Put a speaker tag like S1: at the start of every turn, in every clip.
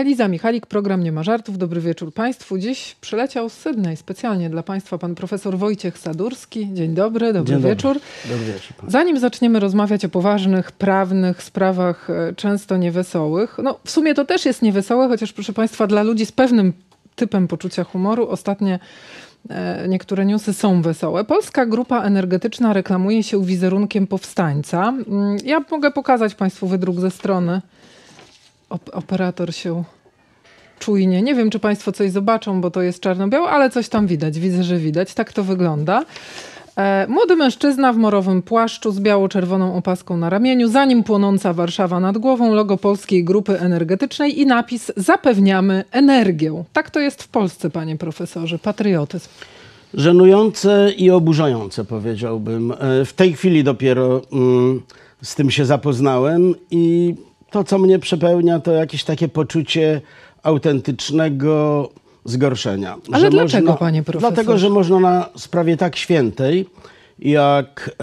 S1: Eliza Michalik, program Nie ma żartów. Dobry wieczór Państwu. Dziś przyleciał z Sydney specjalnie dla Państwa pan profesor Wojciech Sadurski. Dzień dobry, dobry wieczór.
S2: Dobry wieczór.
S1: Zanim zaczniemy rozmawiać o poważnych, prawnych sprawach, często niewesołych, no w sumie to też jest niewesołe, chociaż proszę Państwa, dla ludzi z pewnym typem poczucia humoru ostatnie niektóre newsy są wesołe. Polska Grupa Energetyczna reklamuje się wizerunkiem powstańca. Ja mogę pokazać Państwu wydruk ze strony. Operator się czujnie. Nie wiem, czy Państwo coś zobaczą, bo to jest czarno-białe, ale coś tam widać. Widzę, że widać. Tak to wygląda. Młody mężczyzna w morowym płaszczu z biało-czerwoną opaską na ramieniu, za nim płonąca Warszawa nad głową, logo Polskiej Grupy Energetycznej i napis "Zapewniamy energię". Tak to jest w Polsce, panie profesorze. Patriotyzm.
S2: Żenujące i oburzające, powiedziałbym. W tej chwili dopiero z tym się zapoznałem i to, co mnie przepełnia, to jakieś takie poczucie autentycznego zgorszenia.
S1: Ale dlaczego, panie profesorze?
S2: Dlatego, że można na sprawie tak świętej, jak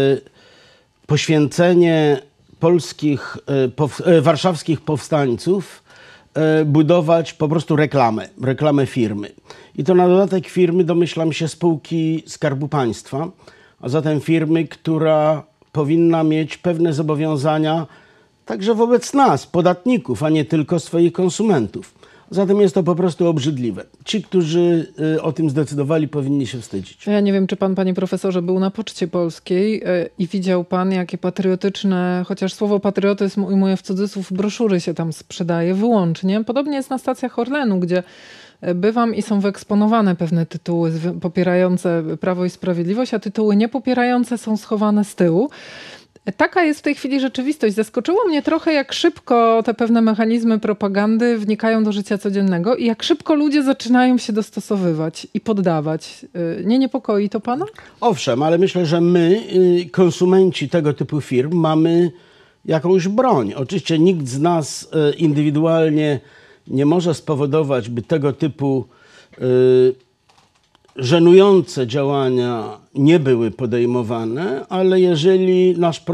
S2: poświęcenie polskich, warszawskich powstańców, budować po prostu reklamę firmy. I to na dodatek firmy, domyślam się, spółki Skarbu Państwa, a zatem firmy, która powinna mieć pewne zobowiązania także wobec nas, podatników, a nie tylko swoich konsumentów. Zatem jest to po prostu obrzydliwe. Ci, którzy o tym zdecydowali, powinni się wstydzić.
S1: Ja nie wiem, czy pan, panie profesorze, był na Poczcie Polskiej i widział pan, jakie patriotyczne, chociaż słowo patriotyzm ujmuję w cudzysłów, broszury się tam sprzedaje wyłącznie. Podobnie jest na stacjach Orlenu, gdzie bywam i są wyeksponowane pewne tytuły popierające Prawo i Sprawiedliwość, a tytuły niepopierające są schowane z tyłu. Taka jest w tej chwili rzeczywistość. Zaskoczyło mnie trochę, jak szybko te pewne mechanizmy propagandy wnikają do życia codziennego i jak szybko ludzie zaczynają się dostosowywać i poddawać. Nie niepokoi to pana?
S2: Owszem, ale myślę, że my, konsumenci tego typu firm, mamy jakąś broń. Oczywiście nikt z nas indywidualnie nie może spowodować, by tego typu żenujące działania nie były podejmowane, ale jeżeli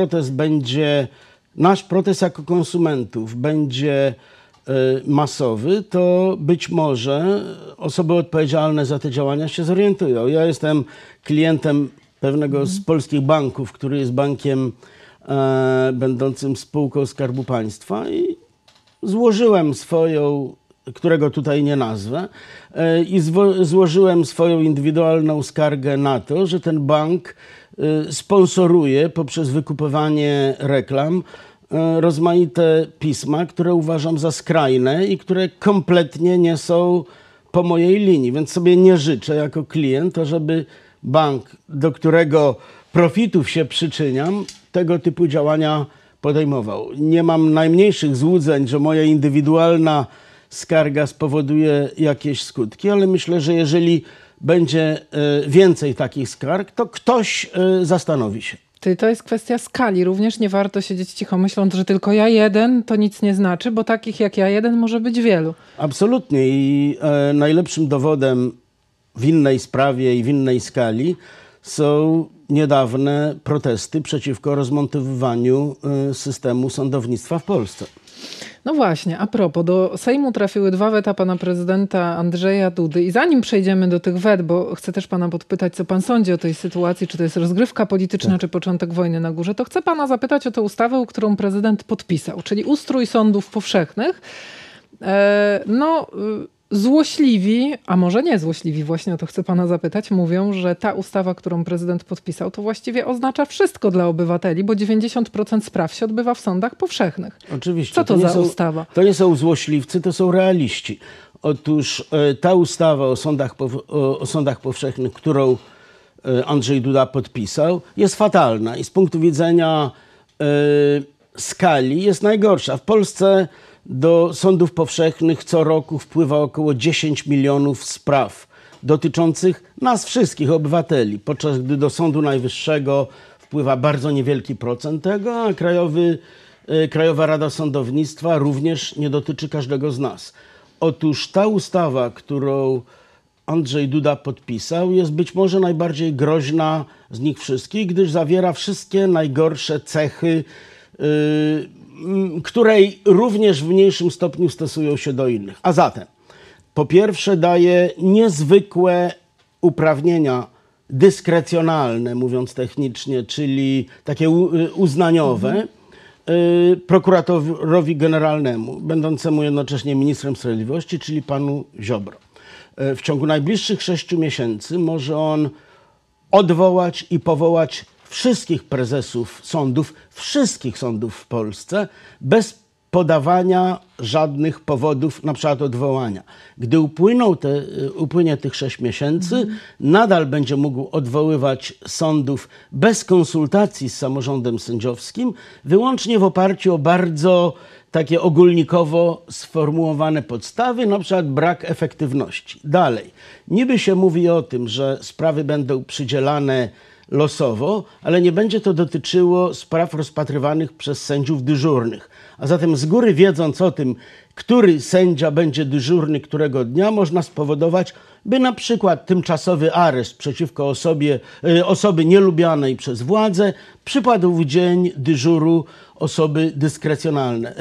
S2: nasz protest jako konsumentów będzie masowy, to być może osoby odpowiedzialne za te działania się zorientują. Ja jestem klientem pewnego z polskich banków, który jest bankiem będącym spółką Skarbu Państwa i złożyłem którego tutaj nie nazwę, i złożyłem swoją indywidualną skargę na to, że ten bank sponsoruje poprzez wykupywanie reklam rozmaite pisma, które uważam za skrajne i które kompletnie nie są po mojej linii. Więc sobie nie życzę jako klient, żeby bank, do którego profitów się przyczyniam, tego typu działania podejmował. Nie mam najmniejszych złudzeń, że moja indywidualna skarga spowoduje jakieś skutki, ale myślę, że jeżeli będzie więcej takich skarg, to ktoś zastanowi się.
S1: To jest kwestia skali. Również nie warto siedzieć cicho, myśląc, że tylko ja jeden to nic nie znaczy, bo takich jak ja jeden może być wielu.
S2: Absolutnie. I najlepszym dowodem w innej sprawie i w innej skali są niedawne protesty przeciwko rozmontowywaniu systemu sądownictwa w Polsce.
S1: No właśnie, a propos, do Sejmu trafiły 2 weta pana prezydenta Andrzeja Dudy i zanim przejdziemy do tych wet, bo chcę też pana podpytać, co pan sądzi o tej sytuacji, czy to jest rozgrywka polityczna, czy początek wojny na górze, to chcę pana zapytać o tę ustawę, którą prezydent podpisał, czyli ustrój sądów powszechnych. Złośliwi, a może nie złośliwi, właśnie o to chcę pana zapytać, mówią, że ta ustawa, którą prezydent podpisał, to właściwie oznacza wszystko dla obywateli, bo 90% spraw się odbywa w sądach powszechnych.
S2: Oczywiście.
S1: Co to za ustawa?
S2: To nie są złośliwcy, to są realiści. Otóż ta ustawa o sądach powszechnych, którą Andrzej Duda podpisał, jest fatalna i z punktu widzenia skali jest najgorsza. W Polsce do sądów powszechnych co roku wpływa około 10 milionów spraw dotyczących nas wszystkich obywateli, podczas gdy do Sądu Najwyższego wpływa bardzo niewielki procent tego, a Krajowa Rada Sądownictwa również nie dotyczy każdego z nas. Otóż ta ustawa, którą Andrzej Duda podpisał, jest być może najbardziej groźna z nich wszystkich, gdyż zawiera wszystkie najgorsze cechy której również w mniejszym stopniu stosują się do innych. A zatem, po pierwsze, daje niezwykłe uprawnienia dyskrecjonalne, mówiąc technicznie, czyli takie uznaniowe, prokuratorowi generalnemu, będącemu jednocześnie ministrem sprawiedliwości, czyli panu Ziobro. W ciągu najbliższych 6 miesięcy może on odwołać i powołać wszystkich prezesów sądów, wszystkich sądów w Polsce, bez podawania żadnych powodów, na przykład odwołania. Gdy upłynie tych 6 miesięcy, nadal będzie mógł odwoływać sądów bez konsultacji z samorządem sędziowskim, wyłącznie w oparciu o bardzo takie ogólnikowo sformułowane podstawy, na przykład brak efektywności. Dalej, niby się mówi o tym, że sprawy będą przydzielane losowo, ale nie będzie to dotyczyło spraw rozpatrywanych przez sędziów dyżurnych. A zatem z góry wiedząc o tym, który sędzia będzie dyżurny którego dnia, można spowodować, by na przykład tymczasowy areszt przeciwko osoby nielubianej przez władzę przypadł w dzień dyżuru osoby dyskrecjonalne,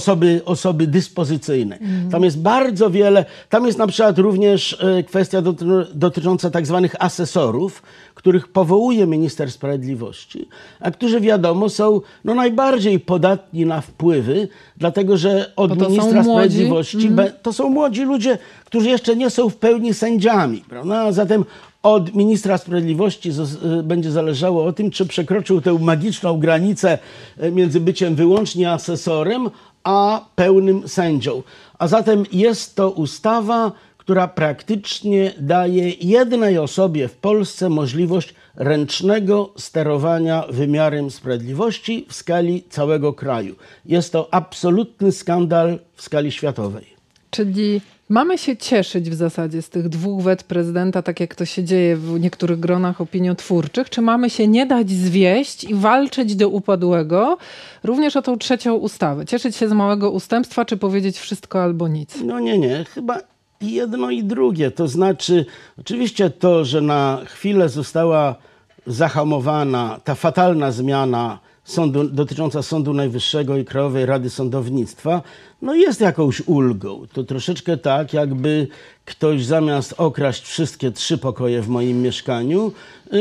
S2: osoby dyspozycyjne. Tam jest bardzo wiele, tam jest na przykład również kwestia dotycząca tak zwanych asesorów, których powołuje minister sprawiedliwości, a którzy wiadomo są najbardziej podatni na wpływy, dlatego że od ministra sprawiedliwości to są młodzi ludzie, którzy jeszcze nie są w pełni sędziami, prawda? A zatem od ministra sprawiedliwości będzie zależało o tym, czy przekroczył tę magiczną granicę między byciem wyłącznie asesorem, a pełnym sędzią. A zatem jest to ustawa, która praktycznie daje jednej osobie w Polsce możliwość ręcznego sterowania wymiarem sprawiedliwości w skali całego kraju. Jest to absolutny skandal w skali światowej.
S1: Czyli mamy się cieszyć w zasadzie z tych 2 wet prezydenta, tak jak to się dzieje w niektórych gronach opiniotwórczych, czy mamy się nie dać zwieść i walczyć do upadłego również o tą 3. ustawę? Cieszyć się z małego ustępstwa, czy powiedzieć wszystko albo nic?
S2: Nie. Chyba i jedno i drugie. To znaczy, oczywiście to, że na chwilę została zahamowana ta fatalna zmiana dotycząca Sądu Najwyższego i Krajowej Rady Sądownictwa, jest jakąś ulgą. To troszeczkę tak, jakby ktoś zamiast okraść wszystkie 3 pokoje w moim mieszkaniu,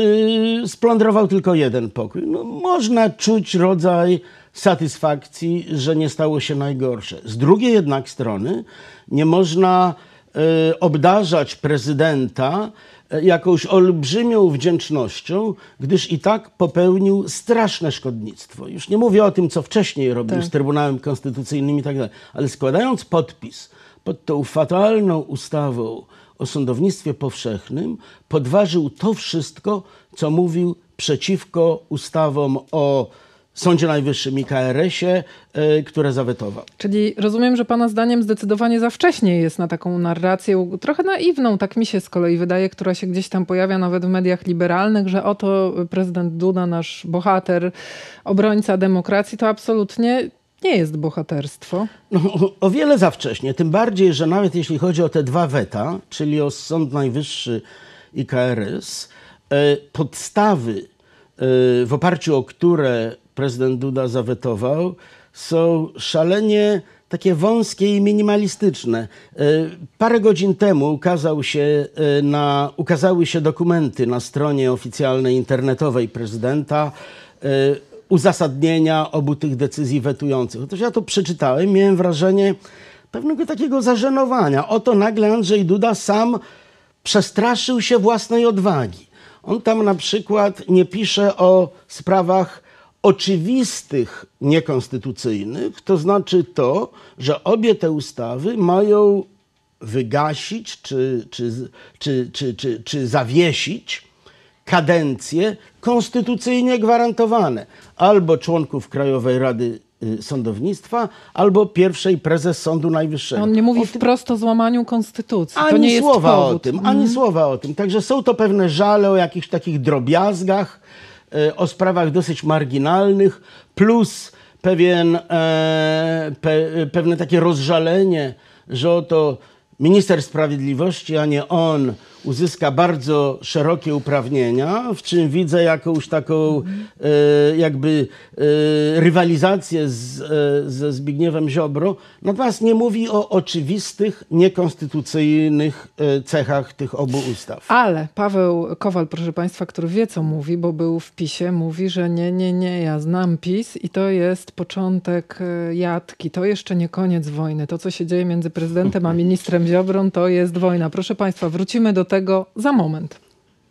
S2: splądrował tylko 1 pokój. Można czuć rodzaj satysfakcji, że nie stało się najgorsze. Z drugiej jednak strony nie można obdarzać prezydenta jakąś olbrzymią wdzięcznością, gdyż i tak popełnił straszne szkodnictwo. Już nie mówię o tym, co wcześniej robił z Trybunałem Konstytucyjnym i tak dalej, ale składając podpis pod tą fatalną ustawą o sądownictwie powszechnym, podważył to wszystko, co mówił przeciwko ustawom o Sądzie Najwyższym i KRS-ie, które zawetował.
S1: Czyli rozumiem, że pana zdaniem zdecydowanie za wcześnie jest na taką narrację, trochę naiwną, tak mi się z kolei wydaje, która się gdzieś tam pojawia nawet w mediach liberalnych, że oto prezydent Duda, nasz bohater, obrońca demokracji, to absolutnie nie jest bohaterstwo.
S2: O wiele za wcześnie, tym bardziej, że nawet jeśli chodzi o te 2 weta, czyli o Sąd Najwyższy i KRS, podstawy, w oparciu o które prezydent Duda zawetował, są szalenie takie wąskie i minimalistyczne. Parę godzin temu ukazały się dokumenty na stronie oficjalnej internetowej prezydenta, uzasadnienia obu tych decyzji wetujących. Otóż ja to przeczytałem, miałem wrażenie pewnego takiego zażenowania. Oto nagle Andrzej Duda sam przestraszył się własnej odwagi. On tam na przykład nie pisze o sprawach oczywistych niekonstytucyjnych, to znaczy to, że obie te ustawy mają wygasić czy zawiesić kadencje konstytucyjnie gwarantowane albo członków Krajowej Rady Sądownictwa, albo pierwszej prezes Sądu Najwyższego.
S1: On nie mówi wprost o złamaniu konstytucji. To
S2: ani
S1: nie jest
S2: słowa
S1: powód.
S2: o tym, ani słowa o tym. Także są to pewne żale o jakichś takich drobiazgach, o sprawach dosyć marginalnych, plus pewne takie rozżalenie, że oto minister sprawiedliwości, a nie on, uzyska bardzo szerokie uprawnienia, w czym widzę jakąś taką jakby rywalizację ze Zbigniewem Ziobro, natomiast nie mówi o oczywistych, niekonstytucyjnych cechach tych obu ustaw.
S1: Ale Paweł Kowal, proszę państwa, który wie, co mówi, bo był w PiS-ie, mówi, że nie, ja znam PiS i to jest początek jatki, to jeszcze nie koniec wojny. To, co się dzieje między prezydentem a ministrem Ziobrą, to jest wojna. Proszę państwa, wrócimy do tego za moment.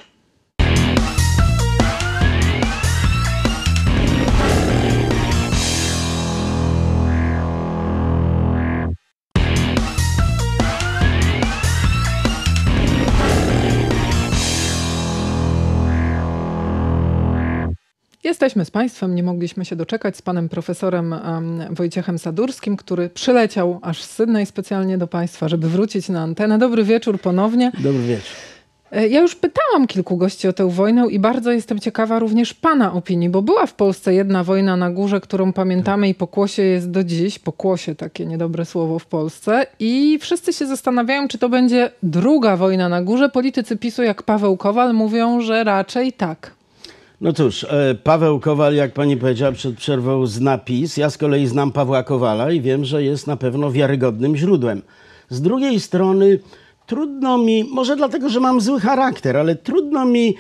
S1: Jesteśmy z państwem, nie mogliśmy się doczekać, z panem profesorem Wojciechem Sadurskim, który przyleciał aż z Sydney specjalnie do państwa, żeby wrócić na antenę. Dobry wieczór ponownie.
S2: Dobry wieczór.
S1: Ja już pytałam kilku gości o tę wojnę i bardzo jestem ciekawa również pana opinii, bo była w Polsce jedna wojna na górze, którą pamiętamy i pokłosie jest do dziś. Pokłosie, takie niedobre słowo w Polsce. I wszyscy się zastanawiają, czy to będzie druga wojna na górze. Politycy PiS-u jak Paweł Kowal mówią, że raczej tak.
S2: No cóż, Paweł Kowal, jak pani powiedziała przed przerwą, zna PiS. Ja z kolei znam Pawła Kowala i wiem, że jest na pewno wiarygodnym źródłem. Z drugiej strony trudno mi, może dlatego, że mam zły charakter, ale trudno mi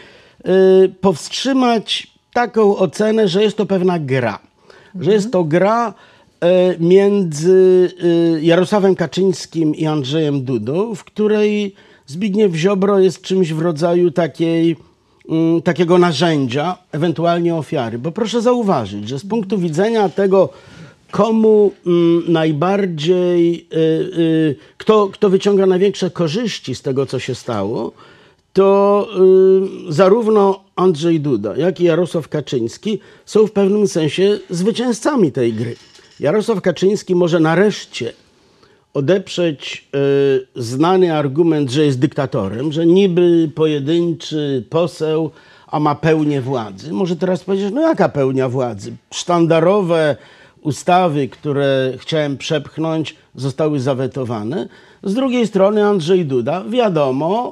S2: powstrzymać taką ocenę, że jest to pewna gra. Że jest to gra między Jarosławem Kaczyńskim i Andrzejem Dudą, w której Zbigniew Ziobro jest czymś w rodzaju takiego narzędzia, ewentualnie ofiary. Bo proszę zauważyć, że z punktu widzenia tego, komu najbardziej, kto wyciąga największe korzyści z tego, co się stało, to zarówno Andrzej Duda, jak i Jarosław Kaczyński są w pewnym sensie zwycięzcami tej gry. Jarosław Kaczyński może nareszcie odeprzeć znany argument, że jest dyktatorem, że niby pojedynczy poseł, a ma pełnię władzy. Może teraz powiedzieć, no jaka pełnia władzy? Sztandarowe ustawy, które chciałem przepchnąć, zostały zawetowane. Z drugiej strony Andrzej Duda, wiadomo,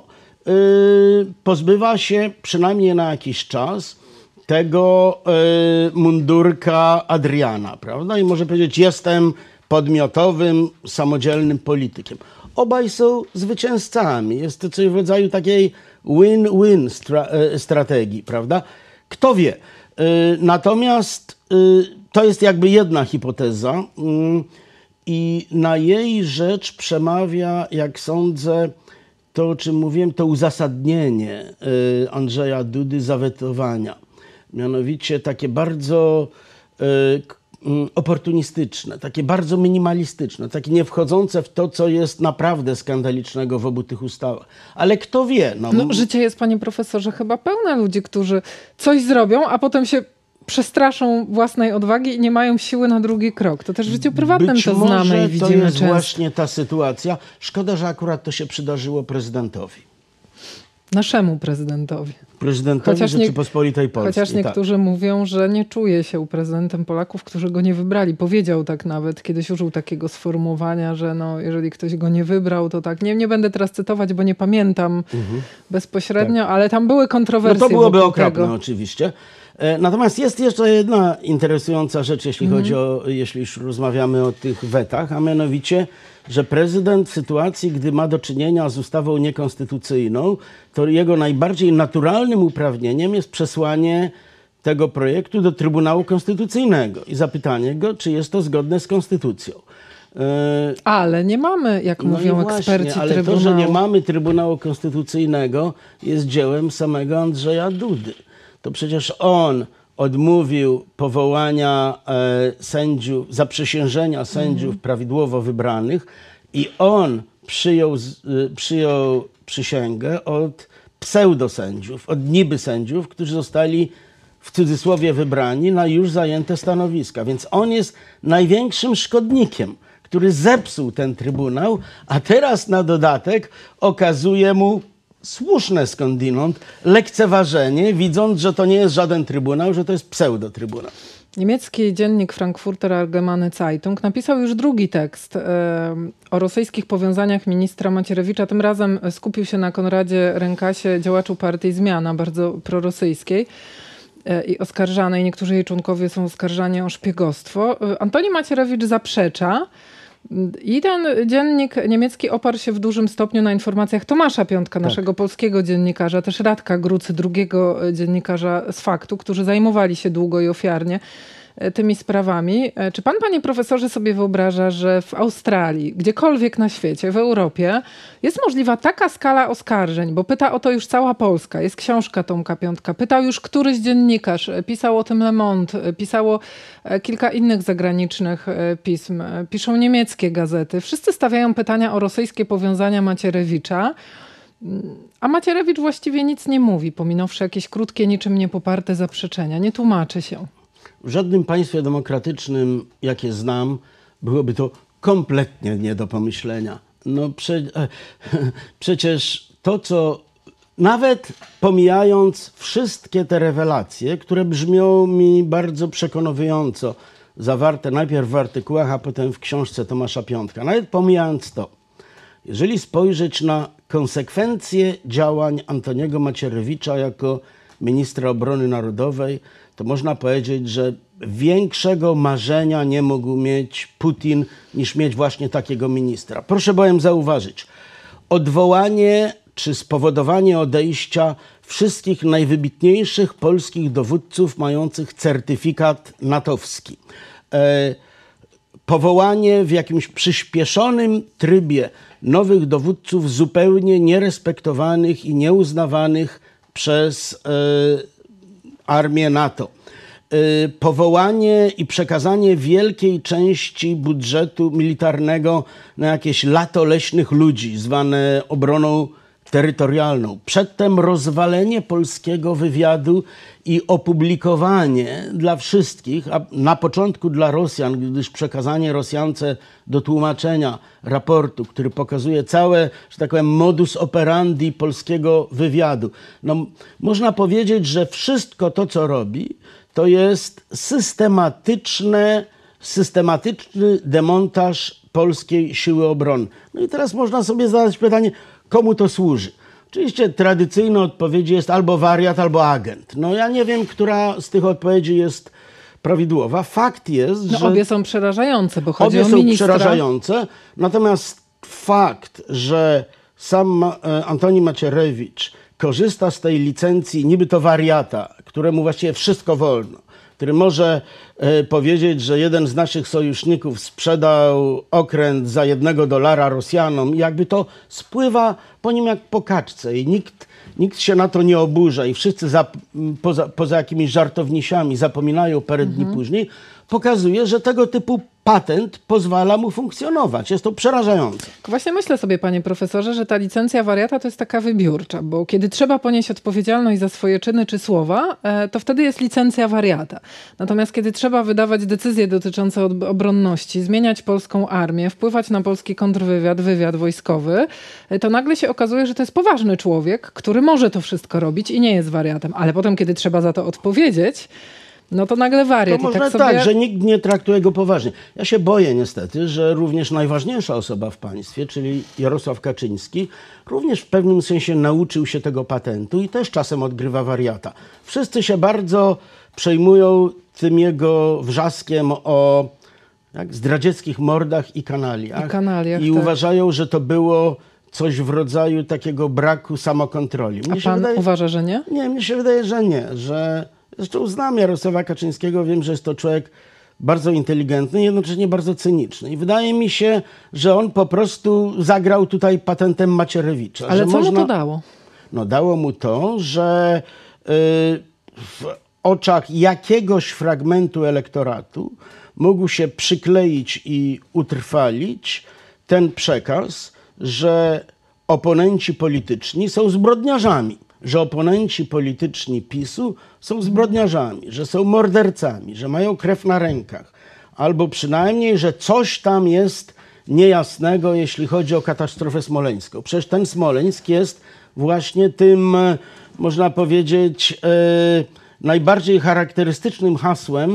S2: pozbywa się przynajmniej na jakiś czas tego mundurka Adriana, prawda? I może powiedzieć, jestem podmiotowym, samodzielnym politykiem. Obaj są zwycięzcami. Jest to coś w rodzaju takiej win-win strategii, prawda? Kto wie. Natomiast to jest jakby jedna hipoteza i na jej rzecz przemawia, jak sądzę, to, o czym mówiłem, to uzasadnienie Andrzeja Dudy zawetowania. Mianowicie takie bardzo oportunistyczne, takie bardzo minimalistyczne, takie nie wchodzące w to, co jest naprawdę skandalicznego w obu tych ustawach. Ale kto wie?
S1: No, życie jest, panie profesorze, chyba pełne ludzi, którzy coś zrobią, a potem się przestraszą własnej odwagi i nie mają siły na drugi krok. To też w życiu prywatnym
S2: Być
S1: to znamy i widzimy
S2: to jest
S1: często.
S2: właśnie ta sytuacja. Szkoda, że akurat to się przydarzyło prezydentowi.
S1: Naszemu prezydentowi.
S2: Prezydentowi Rzeczypospolitej Polskiej.
S1: Chociaż niektórzy mówią, że nie czuje się prezydentem Polaków, którzy go nie wybrali. Powiedział tak nawet, kiedyś użył takiego sformułowania, że no, jeżeli ktoś go nie wybrał, to tak. Nie będę teraz cytować, bo nie pamiętam bezpośrednio, tak. Ale tam były kontrowersje.
S2: No to byłoby okropne
S1: tego.
S2: Oczywiście. Natomiast jest jeszcze jedna interesująca rzecz, jeśli chodzi o, jeśli już rozmawiamy o tych wetach, a mianowicie, że prezydent w sytuacji, gdy ma do czynienia z ustawą niekonstytucyjną, to jego najbardziej naturalnym uprawnieniem jest przesłanie tego projektu do Trybunału Konstytucyjnego i zapytanie go, czy jest to zgodne z konstytucją.
S1: Ale nie mamy, jak mówią eksperci,
S2: ale
S1: Trybunału.
S2: To, że nie mamy Trybunału Konstytucyjnego, jest dziełem samego Andrzeja Dudy. To przecież on odmówił powołania sędziów, zaprzysiężenia sędziów prawidłowo wybranych i on przyjął przysięgę od pseudosędziów, od niby sędziów, którzy zostali w cudzysłowie wybrani na już zajęte stanowiska. Więc on jest największym szkodnikiem, który zepsuł ten Trybunał, a teraz na dodatek okazuje mu słuszne skądinąd lekceważenie, widząc, że to nie jest żaden trybunał, że to jest pseudotrybunał.
S1: Niemiecki dziennik Frankfurter Allgemeine Zeitung napisał już drugi tekst o rosyjskich powiązaniach ministra Macierewicza. Tym razem skupił się na Konradzie Rękasie, działaczu partii Zmiana, bardzo prorosyjskiej i oskarżanej. Niektórzy jej członkowie są oskarżani o szpiegostwo. Antoni Macierewicz zaprzecza. I ten dziennik niemiecki oparł się w dużym stopniu na informacjach Tomasza Piątka, naszego polskiego dziennikarza, też Radka Grucy, drugiego dziennikarza z Faktu, którzy zajmowali się długo i ofiarnie tymi sprawami. Czy pan, panie profesorze, sobie wyobraża, że w Australii, gdziekolwiek na świecie, w Europie jest możliwa taka skala oskarżeń, bo pyta o to już cała Polska, jest książka Tomka Piątka, pytał już któryś dziennikarz, pisał o tym Le Monde, pisało kilka innych zagranicznych pism, piszą niemieckie gazety. Wszyscy stawiają pytania o rosyjskie powiązania Macierewicza, a Macierewicz właściwie nic nie mówi, pominąwszy jakieś krótkie, niczym niepoparte zaprzeczenia, nie tłumaczy się.
S2: W żadnym państwie demokratycznym, jakie znam, byłoby to kompletnie nie do pomyślenia. No przecież to, co nawet pomijając wszystkie te rewelacje, które brzmią mi bardzo przekonująco, zawarte najpierw w artykułach, a potem w książce Tomasza Piątka, nawet pomijając to, jeżeli spojrzeć na konsekwencje działań Antoniego Macierewicza jako ministra obrony narodowej, to można powiedzieć, że większego marzenia nie mógł mieć Putin niż mieć właśnie takiego ministra. Proszę bowiem zauważyć, odwołanie czy spowodowanie odejścia wszystkich najwybitniejszych polskich dowódców mających certyfikat natowski, powołanie w jakimś przyspieszonym trybie nowych dowódców zupełnie nierespektowanych i nieuznawanych przez armię NATO. Powołanie i przekazanie wielkiej części budżetu militarnego na jakieś lato leśnych ludzi, zwane obroną terytorialną. Przedtem rozwalenie polskiego wywiadu i opublikowanie dla wszystkich, a na początku dla Rosjan, gdyż przekazanie Rosjance do tłumaczenia raportu, który pokazuje całe, że tak powiem, modus operandi polskiego wywiadu. No, można powiedzieć, że wszystko to, co robi, to jest systematyczny demontaż polskiej siły obronnej. No i teraz można sobie zadać pytanie, komu to służy? Oczywiście tradycyjna odpowiedź jest albo wariat, albo agent. No ja nie wiem, która z tych odpowiedzi jest prawidłowa. Fakt jest, że...
S1: Obie są przerażające, bo chodzi o
S2: ministra. Obie są przerażające, natomiast fakt, że sam Antoni Macierewicz korzysta z tej licencji niby to wariata, któremu właściwie wszystko wolno, który może powiedzieć, że jeden z naszych sojuszników sprzedał okręt za $1 Rosjanom i jakby to spływa po nim jak po kaczce i nikt się na to nie oburza i wszyscy poza jakimiś żartownisiami zapominają parę dni później, pokazuje, że tego typu patent pozwala mu funkcjonować. Jest to przerażające.
S1: Właśnie myślę sobie, panie profesorze, że ta licencja wariata to jest taka wybiórcza, bo kiedy trzeba ponieść odpowiedzialność za swoje czyny czy słowa, to wtedy jest licencja wariata. Natomiast kiedy trzeba wydawać decyzje dotyczące obronności, zmieniać polską armię, wpływać na polski kontrwywiad, wywiad wojskowy, to nagle się okazuje, że to jest poważny człowiek, który może to wszystko robić i nie jest wariatem. Ale potem, kiedy trzeba za to odpowiedzieć, no to nagle wariat.
S2: To może tak, że nikt nie traktuje go poważnie. Ja się boję niestety, że również najważniejsza osoba w państwie, czyli Jarosław Kaczyński, również w pewnym sensie nauczył się tego patentu i też czasem odgrywa wariata. Wszyscy się bardzo przejmują tym jego wrzaskiem o zdradzieckich mordach i kanaliach. I
S1: tak.
S2: Uważają, że to było coś w rodzaju takiego braku samokontroli.
S1: A pan uważa, że nie?
S2: Nie, mnie się wydaje, że nie, Zresztą znam Jarosława Kaczyńskiego, wiem, że jest to człowiek bardzo inteligentny, jednocześnie bardzo cyniczny. I wydaje mi się, że on po prostu zagrał tutaj patentem Macierewicza.
S1: Ale co mu to dało?
S2: No dało mu to, że w oczach jakiegoś fragmentu elektoratu mógł się przykleić i utrwalić ten przekaz, że oponenci polityczni są zbrodniarzami. Że oponenci polityczni PiS-u są zbrodniarzami, że są mordercami, że mają krew na rękach, albo przynajmniej, że coś tam jest niejasnego, jeśli chodzi o katastrofę smoleńską. Przecież ten Smoleńsk jest właśnie tym, można powiedzieć, najbardziej charakterystycznym hasłem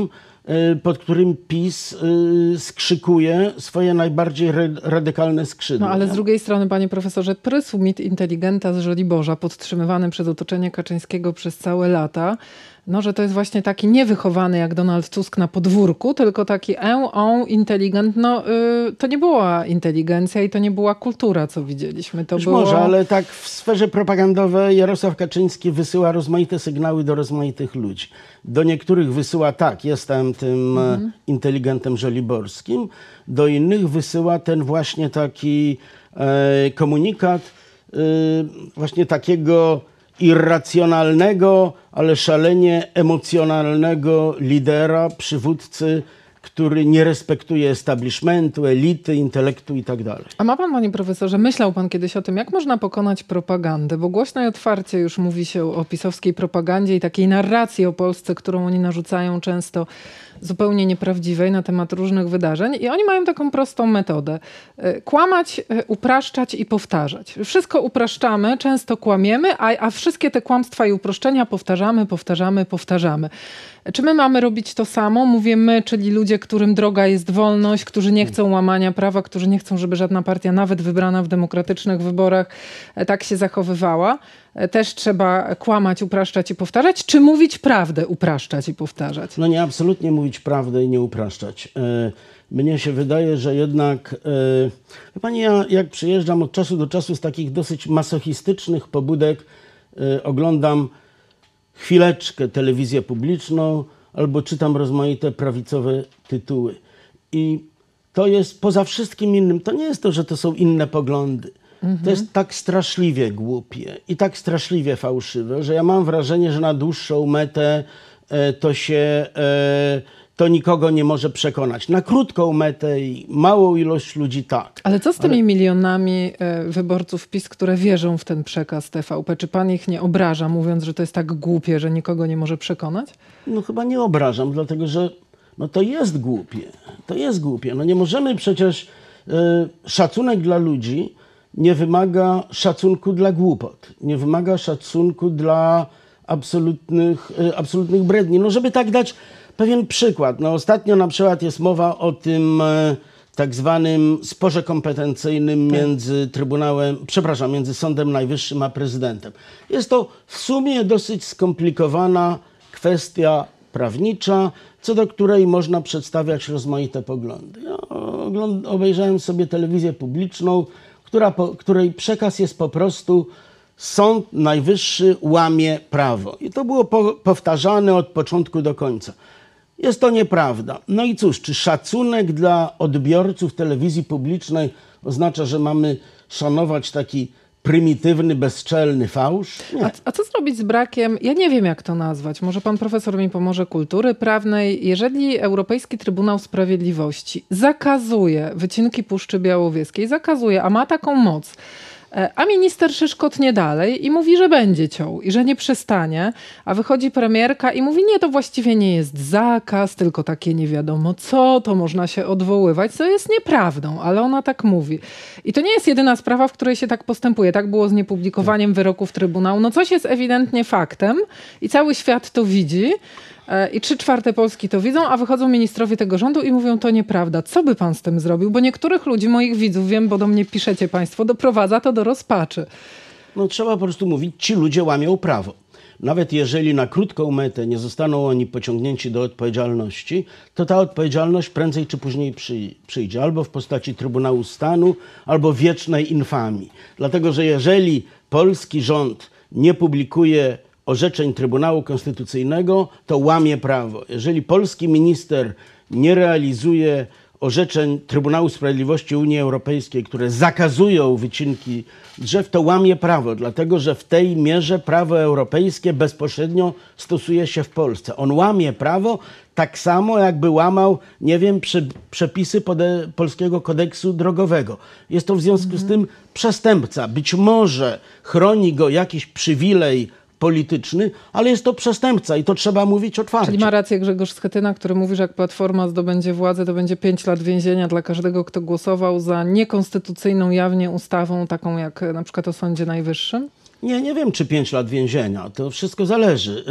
S2: pod którym PiS skrzykuje swoje najbardziej radykalne skrzydła.
S1: No ale z drugiej strony, panie profesorze, prysł mit inteligenta z Żoliborza, podtrzymywany przez otoczenie Kaczyńskiego przez całe lata, no, że to jest właśnie taki niewychowany jak Donald Tusk na podwórku, tylko taki inteligent. No, to nie była inteligencja i to nie była kultura, co widzieliśmy. To było...
S2: Może, ale tak w sferze propagandowej Jarosław Kaczyński wysyła rozmaite sygnały do rozmaitych ludzi. Do niektórych wysyła tak, jestem tym inteligentem żoliborskim, do innych wysyła ten właśnie taki komunikat właśnie takiego irracjonalnego, ale szalenie emocjonalnego lidera, przywódcy, który nie respektuje establishmentu, elity, intelektu i tak dalej.
S1: A ma pan, panie profesorze, myślał pan kiedyś o tym, jak można pokonać propagandę? Bo głośno i otwarcie już mówi się o pisowskiej propagandzie i takiej narracji o Polsce, którą oni narzucają często zupełnie nieprawdziwej na temat różnych wydarzeń. I oni mają taką prostą metodę. Kłamać, upraszczać i powtarzać. Wszystko upraszczamy, często kłamiemy, a wszystkie te kłamstwa i uproszczenia powtarzamy. Czy my mamy robić to samo? Mówię my, czyli ludzie, którym droga jest wolność, którzy nie chcą łamania prawa, którzy nie chcą, żeby żadna partia, nawet wybrana w demokratycznych wyborach, tak się zachowywała. Też trzeba kłamać, upraszczać i powtarzać, czy mówić prawdę, upraszczać i powtarzać?
S2: No nie, absolutnie mówić prawdę i nie upraszczać. Mnie się wydaje, że jednak, wie pani, ja jak przyjeżdżam od czasu do czasu z takich dosyć masochistycznych pobudek, oglądam chwileczkę telewizję publiczną albo czytam rozmaite prawicowe tytuły. I to jest poza wszystkim innym, to nie jest to, że to są inne poglądy. To jest tak straszliwie głupie i tak straszliwie fałszywe, że ja mam wrażenie, że na dłuższą metę to nikogo nie może przekonać. Na krótką metę i małą ilość ludzi tak.
S1: Ale co z tymi milionami wyborców PiS, które wierzą w ten przekaz TVP? Czy pan ich nie obraża, mówiąc, że to jest tak głupie, że nikogo nie może przekonać?
S2: No chyba nie obrażam, dlatego że no to jest głupie. To jest głupie. No nie możemy przecież... Szacunek dla ludzi nie wymaga szacunku dla głupot. Nie wymaga szacunku dla absolutnych bredni. No żeby tak dać pewien przykład. No ostatnio na przykład jest mowa o tym tak zwanym sporze kompetencyjnym między Sądem Najwyższym a prezydentem. Jest to w sumie dosyć skomplikowana kwestia prawnicza, co do której można przedstawiać rozmaite poglądy. Ja obejrzałem sobie telewizję publiczną, której przekaz jest po prostu: Sąd Najwyższy łamie prawo. I to było powtarzane od początku do końca. Jest to nieprawda. No i cóż, czy szacunek dla odbiorców telewizji publicznej oznacza, że mamy szanować taki prymitywny, bezczelny fałsz? Nie.
S1: A co zrobić z brakiem, ja nie wiem jak to nazwać, może pan profesor mi pomoże, kultury prawnej, jeżeli Europejski Trybunał Sprawiedliwości zakazuje wycinki Puszczy Białowieskiej, a ma taką moc, a minister Szyszko tnie dalej i mówi, że będzie ciął i że nie przestanie, a wychodzi premierka i mówi, nie, to właściwie nie jest zakaz, tylko takie nie wiadomo co, to można się odwoływać, co jest nieprawdą, ale ona tak mówi. I to nie jest jedyna sprawa, w której się tak postępuje. Tak było z niepublikowaniem wyroków Trybunału. No coś jest ewidentnie faktem i cały świat to widzi. I 3/4 Polski to widzą, a wychodzą ministrowie tego rządu i mówią, to nieprawda. Co by pan z tym zrobił? Bo niektórych ludzi, moich widzów, wiem, bo do mnie piszecie państwo, doprowadza to do rozpaczy.
S2: No trzeba po prostu mówić, ci ludzie łamią prawo. Nawet jeżeli na krótką metę nie zostaną oni pociągnięci do odpowiedzialności, to ta odpowiedzialność prędzej czy później przyjdzie. Albo w postaci Trybunału Stanu, albo wiecznej infamii. Dlatego, że jeżeli polski rząd nie publikuje orzeczeń Trybunału Konstytucyjnego, to łamie prawo. Jeżeli polski minister nie realizuje orzeczeń Trybunału Sprawiedliwości Unii Europejskiej, które zakazują wycinki drzew, to łamie prawo, dlatego że w tej mierze prawo europejskie bezpośrednio stosuje się w Polsce. On łamie prawo tak samo, jakby łamał, nie wiem, przepisy polskiego kodeksu drogowego. Jest to w związku z tym przestępca. Być może chroni go jakiś przywilej polityczny, ale jest to przestępca i to trzeba mówić otwarcie.
S1: Czyli ma rację Grzegorz Schetyna, który mówi, że jak Platforma zdobędzie władzę, to będzie 5 lat więzienia dla każdego, kto głosował za niekonstytucyjną jawnie ustawą, taką jak na przykład o Sądzie Najwyższym?
S2: Nie wiem, czy 5 lat więzienia. To wszystko zależy.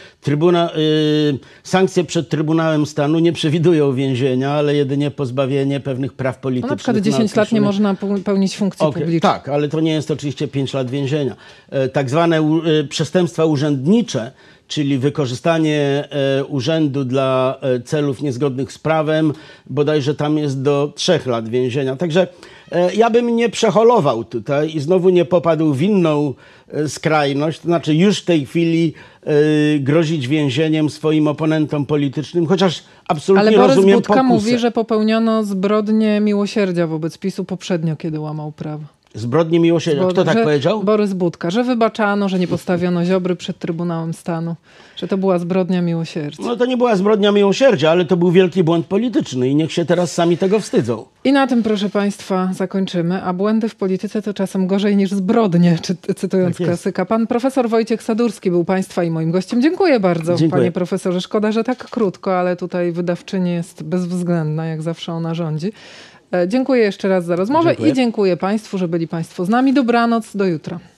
S2: Sankcje przed Trybunałem Stanu nie przewidują więzienia, ale jedynie pozbawienie pewnych praw politycznych.
S1: No na przykład 10 lat nie można pełnić funkcji publicznej.
S2: Tak, ale to nie jest oczywiście 5 lat więzienia. Tak zwane przestępstwa urzędnicze, czyli wykorzystanie urzędu dla celów niezgodnych z prawem, bodajże tam jest do 3 lat więzienia. Także ja bym nie przeholował tutaj i znowu nie popadł w inną skrajność, to znaczy już w tej chwili grozić więzieniem swoim oponentom politycznym, chociaż absolutnie rozumiem pokusę.
S1: Ale Borys Budka mówi, że popełniono zbrodnię miłosierdzia wobec PiS-u poprzednio, kiedy łamał prawo.
S2: Zbrodnie miłosierdzia. Kto tak powiedział?
S1: Borys Budka, że wybaczano, że nie postawiono Ziobry przed Trybunałem Stanu, że to była zbrodnia miłosierdzia.
S2: No to nie była zbrodnia miłosierdzia, ale to był wielki błąd polityczny i niech się teraz sami tego wstydzą.
S1: I na tym, proszę Państwa, zakończymy. A błędy w polityce to czasem gorzej niż zbrodnie, cytując klasyka. Pan profesor Wojciech Sadurski był Państwa i moim gościem. Dziękuję bardzo, Panie profesorze. Szkoda, że tak krótko, ale tutaj wydawczyni jest bezwzględna, jak zawsze ona rządzi. Dziękuję jeszcze raz za rozmowę i dziękuję Państwu, że byli Państwo z nami. Dobranoc, do jutra.